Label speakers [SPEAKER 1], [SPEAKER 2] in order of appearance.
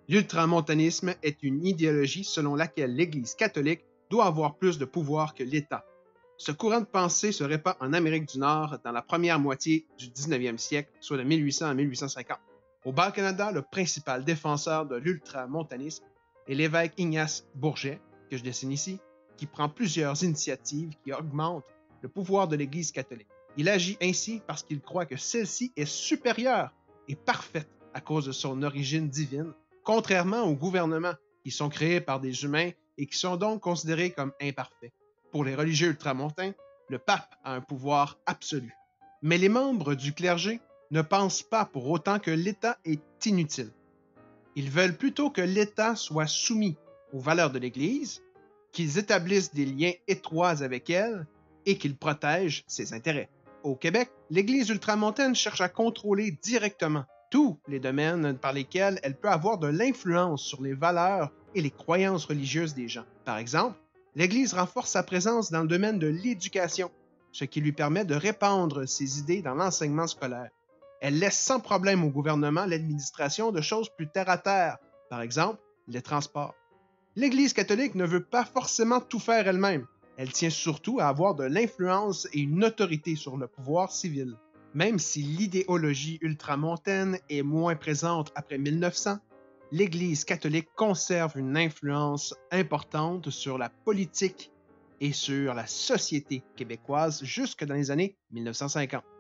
[SPEAKER 1] L'ultramontanisme est une idéologie selon laquelle l'Église catholique doit avoir plus de pouvoir que l'État. Ce courant de pensée se répand en Amérique du Nord dans la première moitié du 19e siècle, soit de 1800 à 1850. Au Bas-Canada, le principal défenseur de l'ultramontanisme est l'évêque Ignace Bourget, que je dessine ici, qui prend plusieurs initiatives qui augmentent le pouvoir de l'Église catholique. Il agit ainsi parce qu'il croit que celle-ci est supérieure et parfaite à cause de son origine divine, contrairement aux gouvernements qui sont créés par des humains et qui sont donc considérés comme imparfaits. Pour les religieux ultramontains, le pape a un pouvoir absolu. Mais les membres du clergé ne pensent pas pour autant que l'État est inutile. Ils veulent plutôt que l'État soit soumis aux valeurs de l'Église, qu'ils établissent des liens étroits avec elle et qu'ils protègent ses intérêts. Au Québec, l'Église ultramontaine cherche à contrôler directement tous les domaines par lesquels elle peut avoir de l'influence sur les valeurs et les croyances religieuses des gens. Par exemple, l'Église renforce sa présence dans le domaine de l'éducation, ce qui lui permet de répandre ses idées dans l'enseignement scolaire. Elle laisse sans problème au gouvernement l'administration de choses plus terre-à-terre, par exemple les transports. L'Église catholique ne veut pas forcément tout faire elle-même. Elle tient surtout à avoir de l'influence et une autorité sur le pouvoir civil. Même si l'idéologie ultramontaine est moins présente après 1900, l'Église catholique conserve une influence importante sur la politique et sur la société québécoise jusque dans les années 1950.